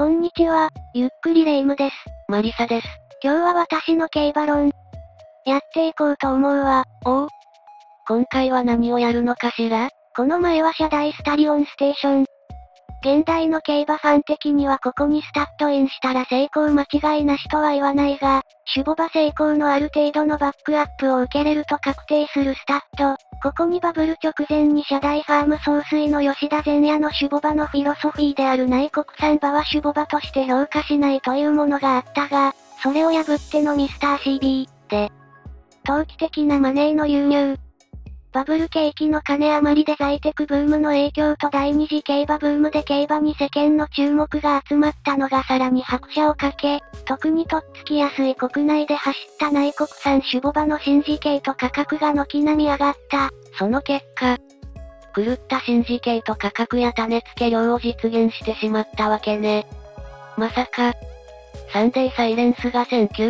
こんにちは、ゆっくりレ夢ムです。 マリサです。 今日は私の競馬論、やっていこうと思うわ。 おう。今回は何をやるのかしら？ この前は車台スタリオンステーション。現代の競馬ファン的にはここにスタッドインしたら成功間違いなしとは言わないが、種牡馬成功のある程度のバックアップを受けれると確定するスタッド。ここにバブル直前に車台ファーム総帥の吉田前夜の種牡馬のフィロソフィーである内国産馬は種牡馬として評価しないというものがあったが、それを破ってのミスター CB で、投機的なマネーの流入。バブル景気の金余りで在宅ブームの影響と第二次競馬ブームで競馬に世間の注目が集まったのがさらに拍車をかけ、特にとっつきやすい国内で走った内国産種牡馬のシンジケート価格が軒並み上がった。 その結果、狂ったシンジケート価格や種付け量を実現してしまったわけね。まさか、サンデーサイレンスが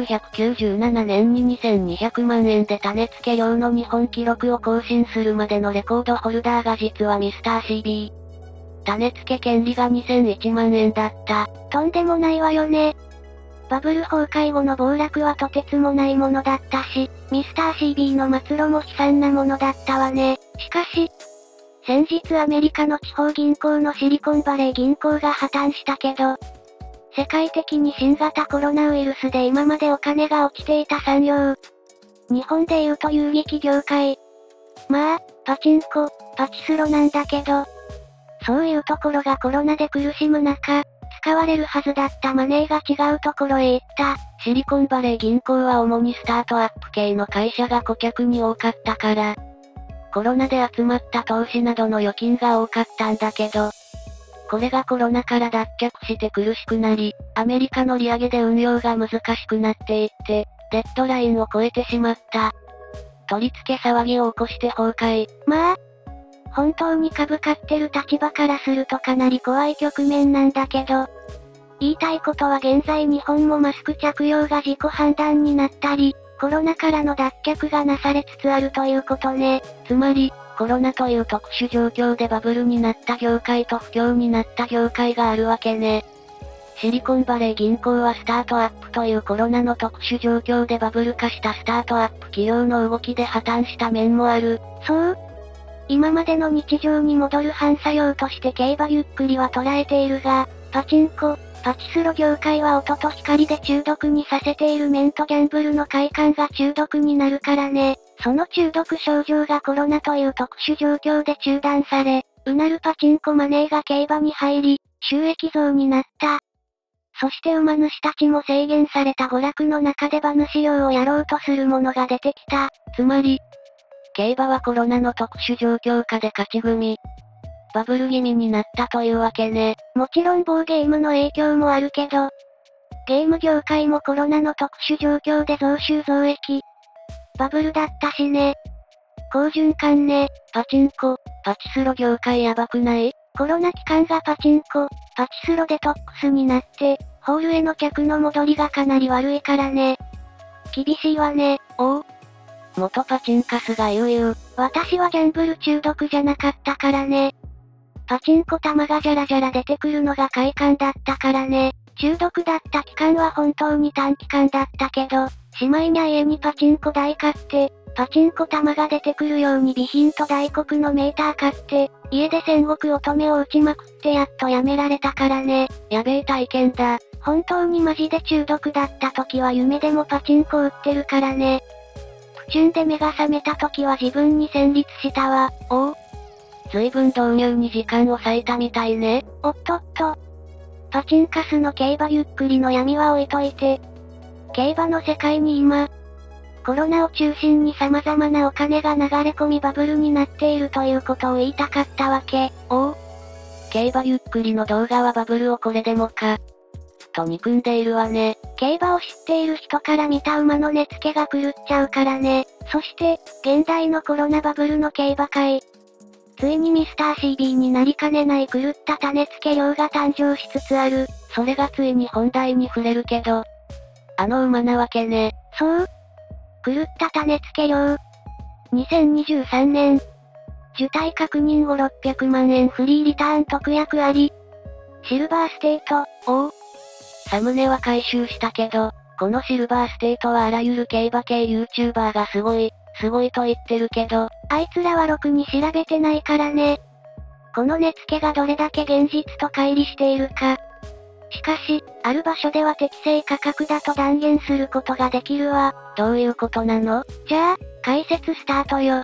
1997年に2200万円で種付け量の日本記録を更新するまでのレコードホルダーが実はミスター CB。種付け権利が2001万円だった。 とんでもないわよね。バブル崩壊後の暴落はとてつもないものだったし、ミスター CB の末路も悲惨なものだったわね。しかし、先日アメリカの地方銀行のシリコンバレー銀行が破綻したけど、世界的に新型コロナウイルスで今までお金が落ちていた産業。日本でいうと遊撃業界。まあ、パチンコ、パチスロなんだけど、そういうところがコロナで苦しむ中、使われるはずだったマネーが違うところへ行った。 シリコンバレー銀行は主にスタートアップ系の会社が顧客に多かったから、コロナで集まった投資などの預金が多かったんだけど、これがコロナから脱却して苦しくなり、アメリカの利上げで運用が難しくなっていって、デッドラインを超えてしまった。取り付け騒ぎを起こして崩壊。 まあ、本当に株買ってる立場からするとかなり怖い局面なんだけど、言いたいことは現在日本もマスク着用が自己判断になったり、コロナからの脱却がなされつつあるということね。 つまり、コロナという特殊状況でバブルになった業界と不況になった業界があるわけね。シリコンバレー銀行はスタートアップというコロナの特殊状況でバブル化したスタートアップ企業の動きで破綻した面もある。 そう？今までの日常に戻る反作用として競馬ゆっくりは捉えているが、パチンコ、パチスロ業界は音と光で中毒にさせている面とギャンブルの快感が中毒になるからね。その中毒症状がコロナという特殊状況で中断され、うなるパチンコマネーが競馬に入り、収益増になった。そして馬主たちも制限された娯楽の中で馬主業をやろうとする者が出てきた。 つまり、競馬はコロナの特殊状況下で勝ち組。バブル気味になったというわけね。 もちろん某ゲームの影響もあるけど、ゲーム業界もコロナの特殊状況で増収増益。バブルだったしね。好循環ね。 パチンコ、パチスロ業界やばくない？ コロナ期間がパチンコ、パチスロデトックスになって、ホールへの客の戻りがかなり悪いからね。厳しいわね。 おう。元パチンカスが言う。 私はギャンブル中毒じゃなかったからね。パチンコ玉がじゃらじゃら出てくるのが快感だったからね。中毒だった期間は本当に短期間だったけど、しまいには家にパチンコ台買って、パチンコ玉が出てくるように備品と大黒のメーター買って、家で戦国乙女を打ちまくってやっとやめられたからね。 やべえ体験だ。 本当にマジで中毒だった時は夢でもパチンコ打ってるからね。プチュンで目が覚めた時は自分に戦慄したわ。 おう。随分導入に時間を割いたみたいね。 おっとっと。パチンカスの競馬ゆっくりの闇は置いといて、競馬の世界に今、コロナを中心に様々なお金が流れ込みバブルになっているということを言いたかったわけ。 おう。競馬ゆっくりの動画はバブルをこれでもか。と憎んでいるわね。 競馬を知っている人から見た馬の値付けが狂っちゃうからね。そして、現代のコロナバブルの競馬界。ついにミスター CB になりかねない狂った種付け量が誕生しつつある。 それがついに本題に触れるけど、あの馬なわけね。 そう。狂った種付け量。2023年。受胎確認後600万円フリーリターン特約あり。シルバーステート。 おう。 サムネは回収したけど、このシルバーステートはあらゆる競馬系 YouTuber がすごいと言ってるけど、 あいつらはろくに調べてないからね。この値付けがどれだけ現実と乖離しているか。しかし、ある場所では適正価格だと断言することができるわ。 どういうことなの？ じゃあ、解説スタートよ。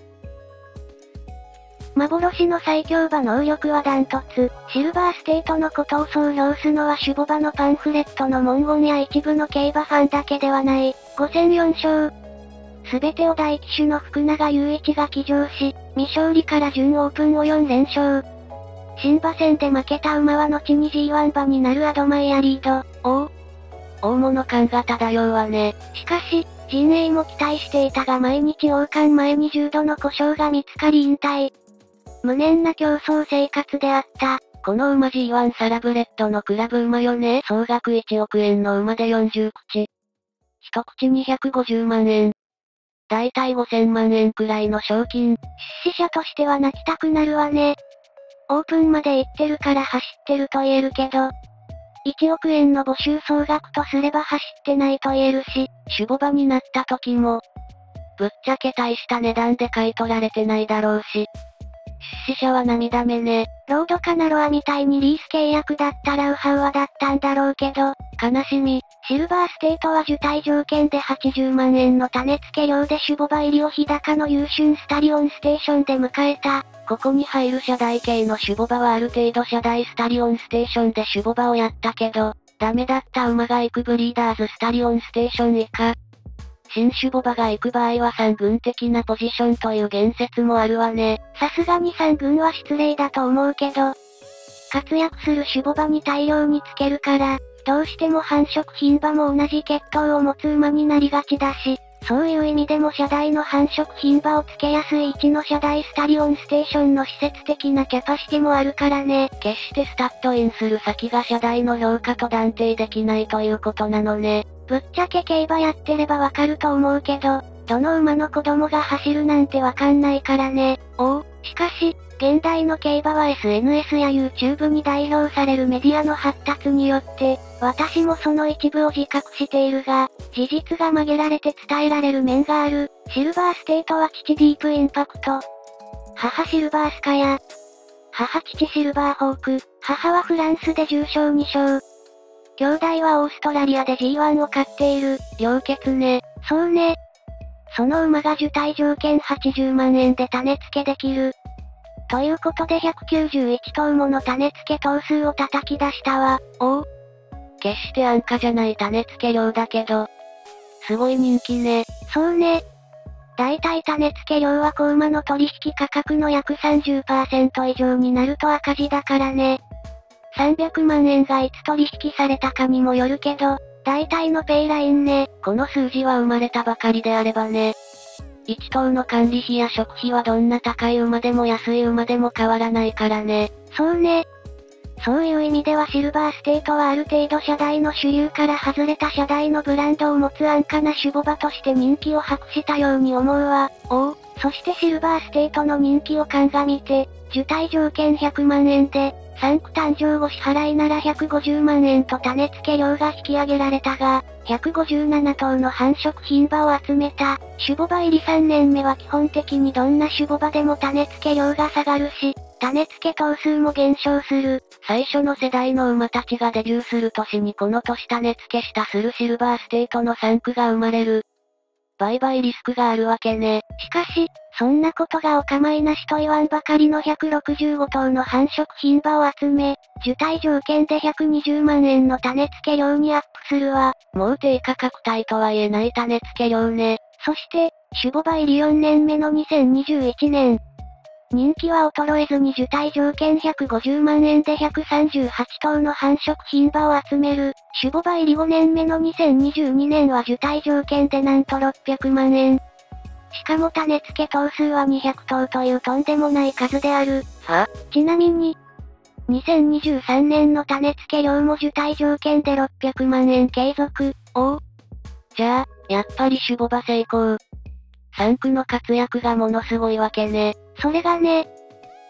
幻の最強馬能力はダントツ。シルバーステートのことをそう評すのは種牡馬のパンフレットの文言や一部の競馬ファンだけではない。5戦4勝。すべてを大騎手の福永祐一が騎乗し、未勝利から準オープンを4連勝。新馬戦で負けた馬は後に G1 馬になるアドマイヤリード。 大物感が漂うわね。 しかし、陣営も期待していたが毎日王冠前に重度の故障が見つかり引退。無念な競争生活であった。 この馬 G1 サラブレッドのクラブ馬よね。総額1億円の馬で40口。一口250万円。だいたい5000万円くらいの賞金。 出資者としては泣きたくなるわね。オープンまで行ってるから走ってると言えるけど、1億円の募集総額とすれば走ってないと言えるし、 種牡馬になった時も、ぶっちゃけ大した値段で買い取られてないだろうし、出資者は涙目ね。 ロードカナロアみたいにリース契約だったらウハウハだったんだろうけど、 悲しみ。 シルバーステートは受胎条件で80万円の種付け料で種牡馬入りを日高の優春スタリオンステーションで迎えた。 ここに入る社代系の種牡馬はある程度社代スタリオンステーションで種牡馬をやったけど、ダメだった馬が行くブリーダーズスタリオンステーション以下。新種牡馬が行く場合は3軍的なポジションという言説もあるわね。 さすがに3軍は失礼だと思うけど、活躍する種牡馬に大量につけるから、どうしても繁殖牝馬も同じ血統を持つ馬になりがちだし、そういう意味でも社代の繁殖牝馬をつけやすい位置の社代スタリオンステーションの施設的なキャパシティもあるからね。 決してスタッドインする先が社代の評価と断定できないということなのね。 ぶっちゃけ競馬やってればわかると思うけど、どの馬の子供が走るなんてわかんないからね。しかし、現代の競馬は SNS や YouTube に代表されるメディアの発達によって、私もその一部を自覚しているが、事実が曲げられて伝えられる面がある。シルバーステートは父ディープインパクト。母シルバースカヤ。母父シルバーホーク。母はフランスで重賞2勝。兄弟はオーストラリアで G1 を勝っている。 良血ね。 そうね。その馬が受胎条件80万円で種付けできる。ということで191頭もの種付け頭数を叩き出したわ。 決して安価じゃない種付け量だけど、すごい人気ね。 そうね。だいたい種付け量は子馬の取引価格の約 30% 以上になると赤字だからね。300万円がいつ取引されたかにもよるけど、大体のペイラインね。 この数字は生まれたばかりであればね。1頭の管理費や食費はどんな高い馬でも安い馬でも変わらないからね。 そうね。そういう意味ではシルバーステートはある程度社代の主流から外れた社代のブランドを持つ安価な種牡馬として人気を博したように思うわ。そしてシルバーステートの人気を鑑みて、受胎条件100万円で、産区誕生後支払いなら150万円と種付け料が引き上げられたが、157頭の繁殖牝馬を集めた、種牡馬入り3年目は基本的にどんな種牡馬でも種付け量が下がるし、種付け頭数も減少する。 最初の世代の馬たちがデビューする年にこの年種付けしたするシルバーステートの産区が生まれる。売買リスクがあるわけね。 しかし、そんなことがお構いなしと言わんばかりの165頭の繁殖牝馬を集め、受胎条件で120万円の種付け量にアップするわ。 もう低価格帯とは言えない種付け量ね。 そして、種牡馬入り4年目の2021年。人気は衰えずに受胎条件150万円で138頭の繁殖牝馬を集める。種牡馬入り5年目の2022年は受胎条件でなんと600万円。しかも種付け頭数は200頭というとんでもない数である。ちなみに、2023年の種付け量も受胎条件で600万円継続。 じゃあ、やっぱり種牡馬成功。産区の活躍がものすごいわけね。 それがね、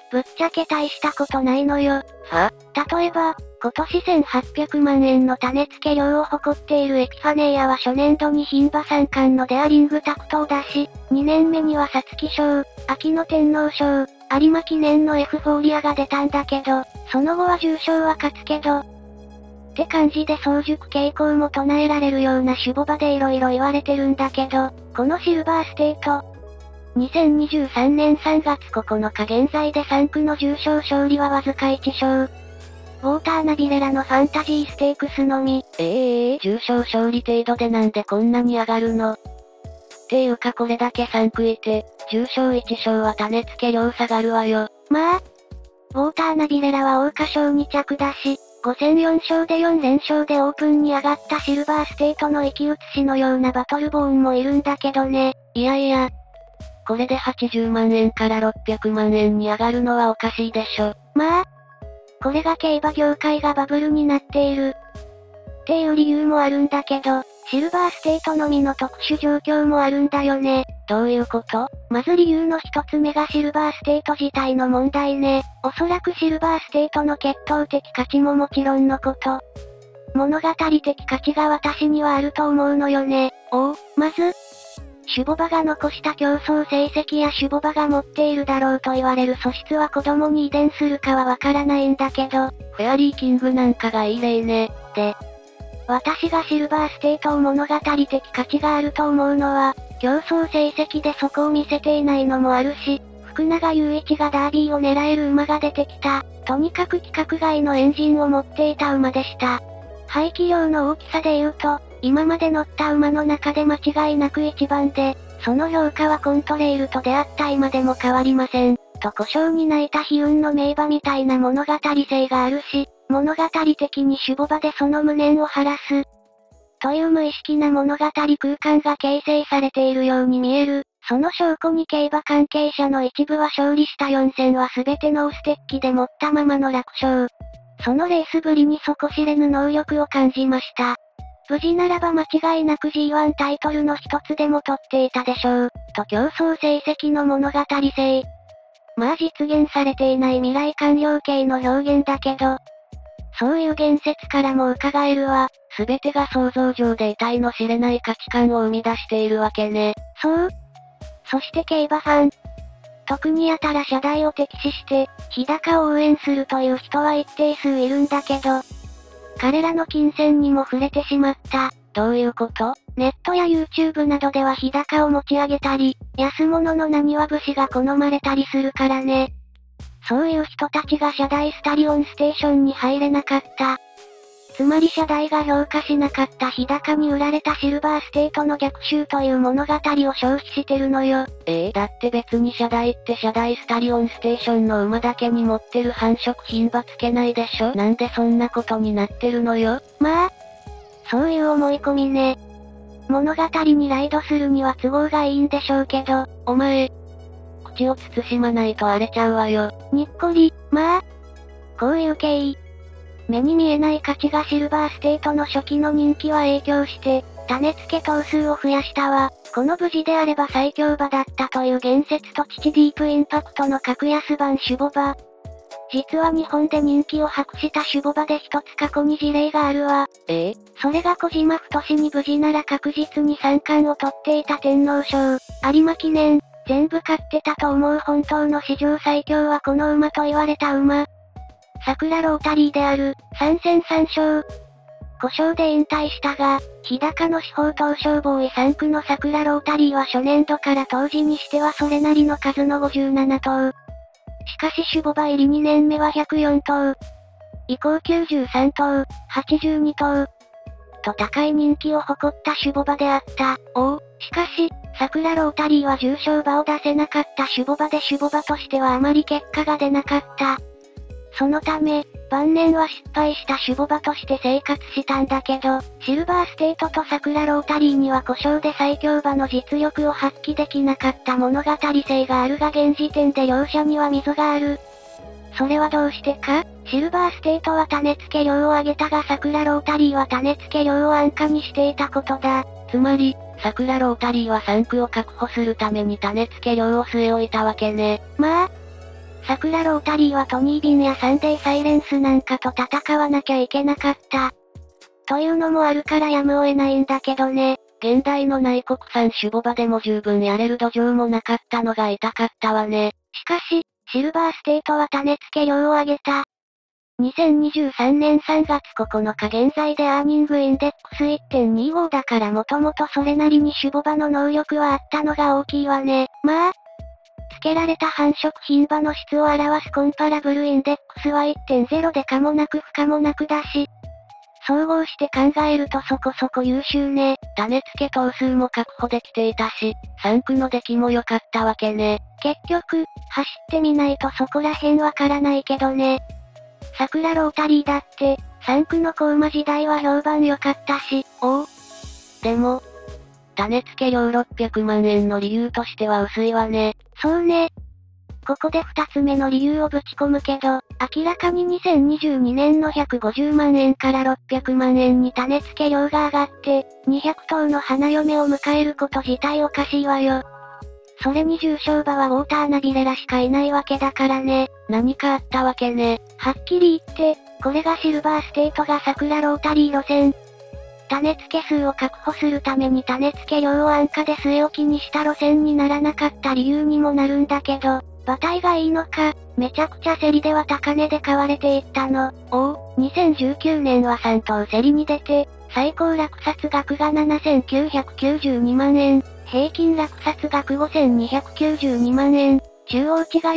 ぶっちゃけ大したことないのよ。 は？ 例えば、今年1800万円の種付け量を誇っているエピファネイアは初年度に牝馬三冠のデアリングタクトを出し、2年目には皐月賞、秋の天皇賞、有馬記念のエフフォーリアが出たんだけど、その後は重賞は勝つけど、って感じで早熟傾向も唱えられるような種牡馬で色々言われてるんだけど、このシルバーステート、2023年3月9日現在で3区の重賞勝利はわずか1勝。ウォーターナビレラのファンタジーステークスのみ。 重賞勝利程度でなんでこんなに上がるの？っていうかこれだけ3区いて、重賞1勝は種付け量下がるわよ。 まあ、ウォーターナビレラは桜花賞2着だし、5戦4勝で4連勝でオープンに上がったシルバーステートの生き写しのようなバトルボーンもいるんだけどね。 いやいや、これで80万円から600万円に上がるのはおかしいでしょ。 まあ、これが競馬業界がバブルになっている。っていう理由もあるんだけど、シルバーステートのみの特殊状況もあるんだよね。 どういうこと？ まず理由の一つ目がシルバーステート自体の問題ね。おそらくシルバーステートの血統的価値ももちろんのこと。物語的価値が私にはあると思うのよね。まず、種牡馬が残した競争成績や種牡馬が持っているだろうと言われる素質は子供に遺伝するかはわからないんだけど、 フェアリーキングなんかがいい例ね。 で、私がシルバーステートを物語的価値があると思うのは、競争成績でそこを見せていないのもあるし、福永雄一がダービーを狙える馬が出てきた。とにかく規格外のエンジンを持っていた馬でした。排気量の大きさで言うと、今まで乗った馬の中で間違いなく一番で、その評価はコントレイルと出会った今でも変わりません。と故障に泣いた悲運の名馬みたいな物語性があるし、物語的に種牡馬でその無念を晴らす。という無意識な物語空間が形成されているように見える。その証拠に競馬関係者の一部は勝利した4戦は全てノーステッキで持ったままの楽勝。そのレースぶりに底知れぬ能力を感じました。無事ならば間違いなく G1 タイトルの一つでも取っていたでしょう。と競争成績の物語性。まあ実現されていない未来完了形の表現だけど、そういう言説からも伺えるわ。 すべてが想像上で得体の知れない価値観を生み出しているわけね。 そう。そして競馬ファン。特にやたら社代を敵視して、日高を応援するという人は一定数いるんだけど、彼らの金銭にも触れてしまった。 どういうこと？ ネットや YouTube などでは日高を持ち上げたり、安物の浪花節が好まれたりするからね。そういう人たちが社代スタリオンステーションに入れなかった。つまり社代が評価しなかった日高に売られたシルバーステートの逆襲という物語を消費してるのよ。 だって別に社代って社代スタリオンステーションの馬だけに持ってる繁殖牝馬つけないでしょ？なんでそんなことになってるのよ？ まあ、そういう思い込みね。物語にライドするには都合がいいんでしょうけど、 お前、口を慎まないと荒れちゃうわよ。 にっこり、まあ、こういう経緯。目に見えない価値がシルバーステートの初期の人気は影響して、種付け頭数を増やしたわ。この無事であれば最強馬だったという言説と父ディープインパクトの格安版種牡馬。実は日本で人気を博した種牡馬で一つ過去に事例があるわ。それが小島太に無事なら確実に三冠を取っていた天皇賞、有馬記念、全部勝ってたと思う本当の史上最強はこの馬と言われた馬。桜ロータリーである、3戦3勝。故障で引退したが、日高の司法東証ボーイ3区の桜ロータリーは初年度から当時にしてはそれなりの数の57頭。しかし種牡馬入り2年目は104頭。以降93頭、82頭。と高い人気を誇った種牡馬であった。しかし、桜ロータリーは重賞馬を出せなかった種牡馬で種牡馬としてはあまり結果が出なかった。そのため、晩年は失敗した種牡馬として生活したんだけど、シルバーステートと桜ロータリーには故障で最強馬の実力を発揮できなかった物語性があるが現時点で両者には溝がある。それはどうしてか？シルバーステートは種付け量を上げたが桜ロータリーは種付け量を安価にしていたことだ。 つまり、桜ロータリーは3区を確保するために種付け量を据え置いたわけね。 まあ、 桜ロータリーはトニービンやサンデーサイレンスなんかと戦わなきゃいけなかった。というのもあるからやむを得ないんだけどね。 現代の内国産種ボバでも十分やれる土壌もなかったのが痛かったわね。 しかし、シルバーステートは種付け量を上げた。2023年3月9日現在でアーニングインデックス 1.25 だからもともとそれなりに種ボバの能力はあったのが大きいわね。まあ、付けられた繁殖牝馬の質を表すコンパラブルインデックスは 1.0 で可もなく不可もなくだし、総合して考えるとそこそこ優秀ね。 種付け頭数も確保できていたし、産区の出来も良かったわけね。 結局、走ってみないとそこら辺わからないけどね。桜ロータリーだって、産区の高馬時代は評判良かったし。 でも、種付け料600万円の理由としては薄いわね。 そうね。ここで2つ目の理由をぶち込むけど、明らかに2022年の150万円から600万円に種付け料が上がって、200頭の花嫁を迎えること自体おかしいわよ。それに重賞馬はウォーターナビレラしかいないわけだからね。 何かあったわけね。 はっきり言って、これがシルバーステートが桜ロータリー路線。種付け数を確保するために種付け量を安価で据え置きにした路線にならなかった理由にもなるんだけど、馬体がいいのか、めちゃくちゃ競りでは高値で買われていったの。2019年は3頭競りに出て、最高落札額が7992万円、平均落札額5292万円、中央値が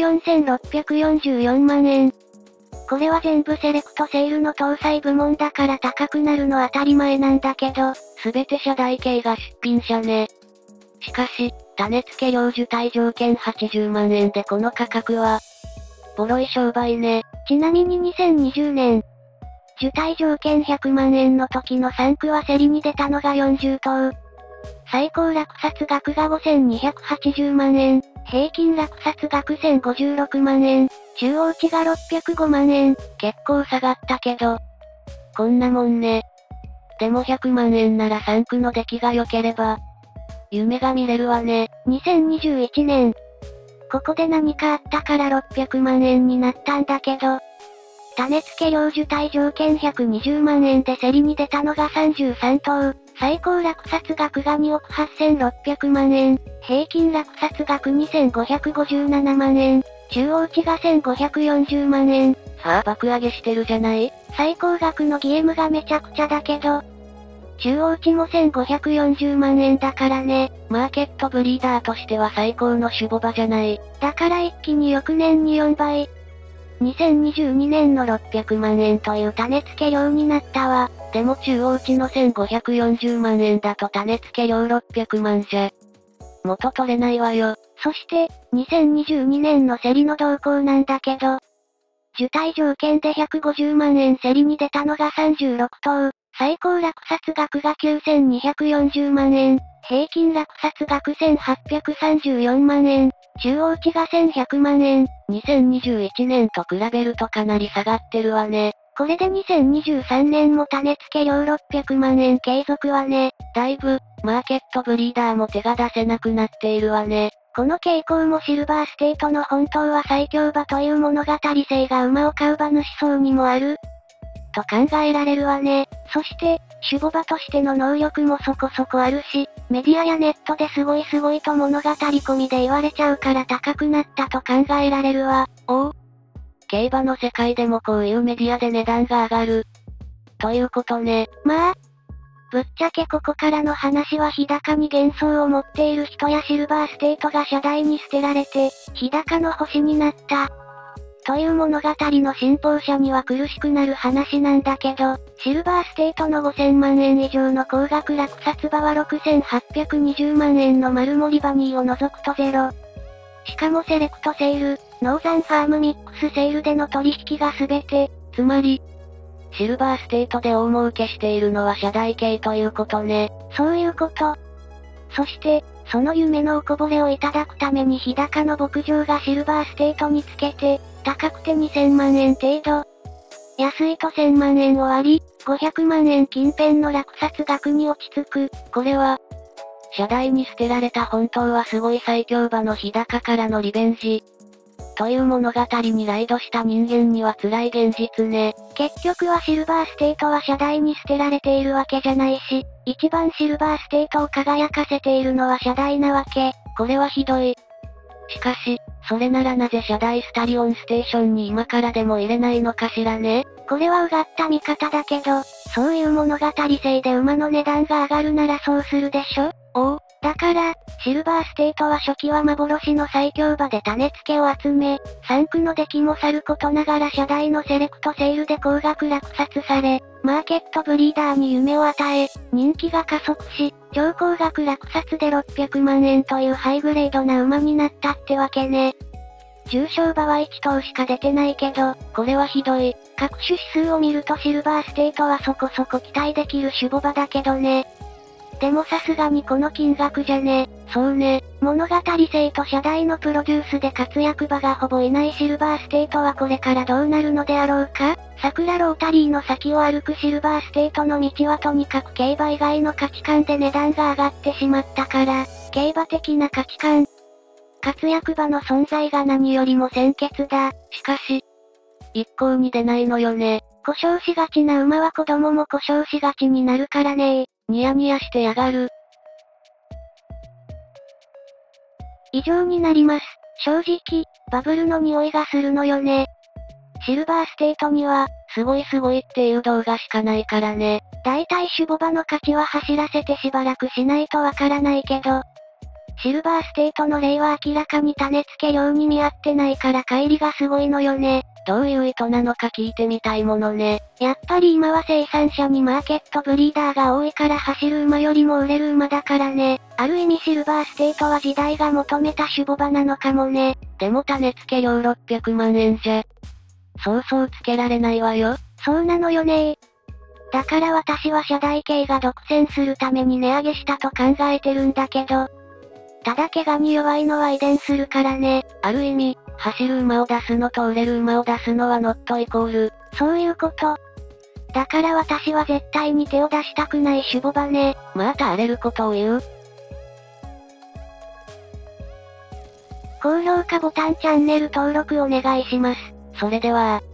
4644万円。これは全部セレクトセールの搭載部門だから高くなるの当たり前なんだけど、 すべて社代系が出品者ね。しかし、種付け料受胎条件80万円でこの価格は、ボロい商売ね。 ちなみに2020年、受胎条件100万円の時の産区は競りに出たのが40頭。最高落札額が5280万円、平均落札額1056万円、中央値が605万円。 結構下がったけど、こんなもんね。でも100万円なら産区の出来が良ければ、夢が見れるわね。 2021年。ここで何かあったから600万円になったんだけど、種付け料受胎条件120万円で競りに出たのが33頭。最高落札額が2億8600万円。平均落札額2557万円。中央値が1540万円。 さあ爆上げしてるじゃない？ 最高額のゲームがめちゃくちゃだけど、中央値も1540万円だからね。 マーケットブリーダーとしては最高の種ボバじゃない。 だから一気に翌年に4倍。2022年の600万円という種付け料になったわ。 でも中央値の1540万円だと種付け料600万じゃ、元取れないわよ。 そして、2022年の競りの動向なんだけど、受胎条件で150万円競りに出たのが36頭。最高落札額が9240万円。平均落札額1834万円。中央値が1100万円。 2021年と比べるとかなり下がってるわね。 これで2023年も種付け料600万円継続はね。 だいぶ、マーケットブリーダーも手が出せなくなっているわね。 この傾向もシルバーステートの本当は最強馬という物語性が馬を飼う馬主層にもある。と考えられるわね。そして、種ボ馬としての能力もそこそこあるし、メディアやネットですごいすごいと物語込みで言われちゃうから高くなったと考えられるわ。 競馬の世界でもこういうメディアで値段が上がる。ということね。 まあ、ぶっちゃけここからの話は日高に幻想を持っている人やシルバーステートが社代に捨てられて、日高の星になった。という物語の信奉者には苦しくなる話なんだけど、シルバーステートの5000万円以上の高額落札馬は6820万円の丸森バニーを除くとゼロ。しかもセレクトセール、ノーザンファームミックスセールでの取引が全て、 つまり、シルバーステートで大儲けしているのは社代系ということね。 そういうこと。そして、その夢のおこぼれをいただくために日高の牧場がシルバーステートにつけて、高くて2000万円程度。安いと1000万円を割り、500万円近辺の落札額に落ち着く。 これは、社代に捨てられた本当はすごい最強馬の日高からのリベンジ。 という物語にライドした人間には辛い現実ね。 結局はシルバーステートは車台に捨てられているわけじゃないし、一番シルバーステートを輝かせているのは車台なわけ。 これはひどい。しかし、それならなぜ車台スタリオンステーションに今からでも入れないのかしらね。 これはうがった見方だけど、そういう物語性で馬の値段が上がるならそうするでしょ？だから、シルバーステートは初期は幻の最強馬で種付けを集め、3区の出来もさることながら車台のセレクトセールで高額落札され、マーケットブリーダーに夢を与え、人気が加速し、超高額落札で600万円というハイグレードな馬になったってわけね。重賞馬は1頭しか出てないけど、 これはひどい。 各種指数を見るとシルバーステートはそこそこ期待できる種母馬だけどね。でもさすがにこの金額じゃね。 そうね。 物語性と車台のプロデュースで活躍馬がほぼいないシルバーステートはこれからどうなるのであろうか？桜ロータリーの先を歩くシルバーステートの道はとにかく競馬以外の価値観で値段が上がってしまったから、競馬的な価値観。活躍馬の存在が何よりも先決だ。 しかし、一向に出ないのよね。 故障しがちな馬は子供も故障しがちになるからね。 ニヤニヤしてやがる。 以上になります。正直、バブルの匂いがするのよね。シルバーステートには、 すごいっていう動画しかないからね。 大体種母馬の価値は走らせてしばらくしないとわからないけど、シルバーステートの例は明らかに種付け量に見合ってないから乖離がすごいのよね。 どういう意図なのか聞いてみたいものね。 やっぱり今は生産者にマーケットブリーダーが多いから走る馬よりも売れる馬だからね。ある意味シルバーステートは時代が求めた種母馬なのかもね。 でも種付け量600万円じゃ、そうそうつけられないわよ。 そうなのよね。だから私は車台系が独占するために値上げしたと考えてるんだけど、ただ怪我に弱いのは遺伝するからね。 ある意味、走る馬を出すのと売れる馬を出すのはノットイコール。 そういうこと。だから私は絶対に手を出したくない種母馬ね。 また荒れることを言う。 高評価ボタンチャンネル登録お願いします。 それでは